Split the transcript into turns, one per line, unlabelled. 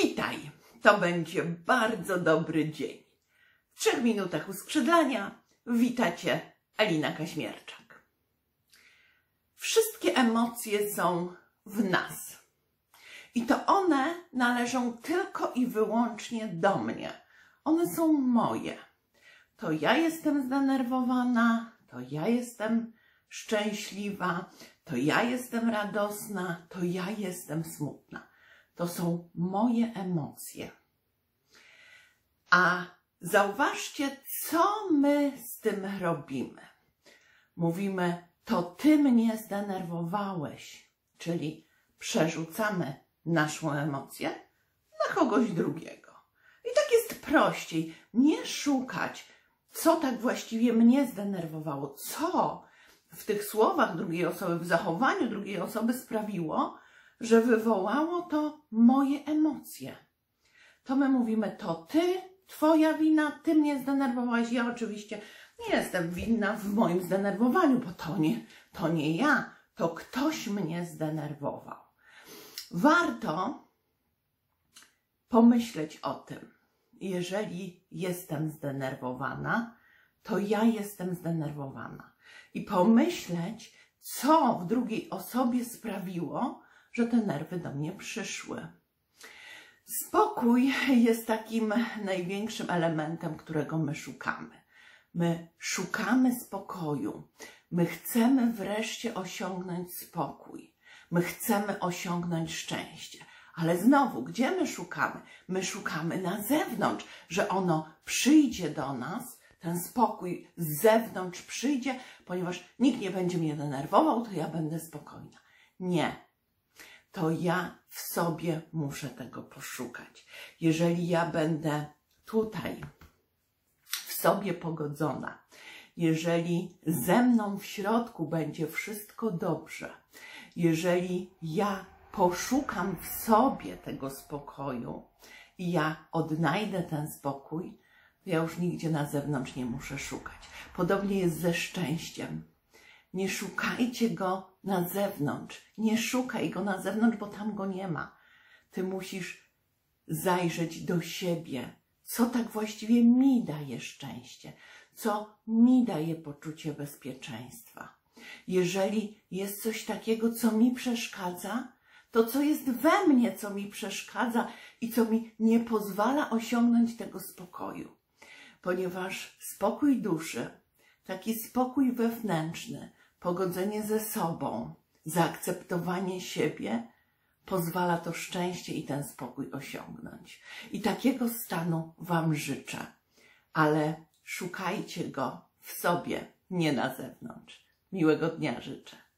Witaj! To będzie bardzo dobry dzień. W 3 minutach uskrzydlania wita Cię Alina Kaźmierczak. Wszystkie emocje są w nas. I to one należą tylko i wyłącznie do mnie. One są moje. To ja jestem zdenerwowana, to ja jestem szczęśliwa, to ja jestem radosna, to ja jestem smutna. To są moje emocje. A zauważcie, co my z tym robimy. Mówimy, to ty mnie zdenerwowałeś, czyli przerzucamy naszą emocję na kogoś drugiego. I tak jest prościej, nie szukać, co tak właściwie mnie zdenerwowało, co w tych słowach drugiej osoby, w zachowaniu drugiej osoby sprawiło, że wywołało to moje emocje. To my mówimy, to ty, twoja wina, ty mnie zdenerwowałaś. Ja oczywiście nie jestem winna w moim zdenerwowaniu, bo to nie ja, to ktoś mnie zdenerwował. Warto pomyśleć o tym. Jeżeli jestem zdenerwowana, to ja jestem zdenerwowana. I pomyśleć, co w drugiej osobie sprawiło, że te nerwy do mnie przyszły. Spokój jest takim największym elementem, którego my szukamy. My szukamy spokoju. My chcemy wreszcie osiągnąć spokój. My chcemy osiągnąć szczęście. Ale znowu, gdzie my szukamy? My szukamy na zewnątrz, że ono przyjdzie do nas, ten spokój z zewnątrz przyjdzie, ponieważ nikt nie będzie mnie denerwował, to ja będę spokojna. Nie. To ja w sobie muszę tego poszukać. Jeżeli ja będę tutaj w sobie pogodzona, jeżeli ze mną w środku będzie wszystko dobrze, jeżeli ja poszukam w sobie tego spokoju i ja odnajdę ten spokój, to ja już nigdzie na zewnątrz nie muszę szukać. Podobnie jest ze szczęściem. Nie szukajcie go na zewnątrz. Nie szukaj go na zewnątrz, bo tam go nie ma. Ty musisz zajrzeć do siebie. Co tak właściwie mi daje szczęście? Co mi daje poczucie bezpieczeństwa? Jeżeli jest coś takiego, co mi przeszkadza, to co jest we mnie, co mi przeszkadza i co mi nie pozwala osiągnąć tego spokoju. Ponieważ spokój duszy, taki spokój wewnętrzny, pogodzenie ze sobą, zaakceptowanie siebie, pozwala to szczęście i ten spokój osiągnąć. I takiego stanu Wam życzę, ale szukajcie go w sobie, nie na zewnątrz. Miłego dnia życzę.